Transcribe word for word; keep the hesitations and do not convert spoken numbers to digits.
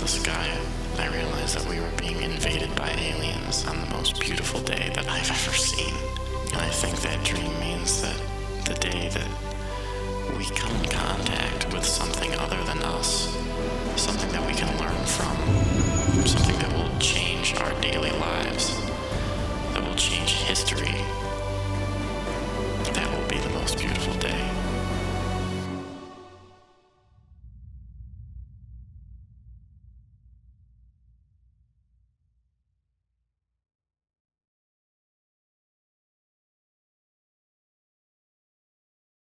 the sky, I realized that we were being invaded by aliens on the most beautiful day that I've ever seen. And I think that dream means that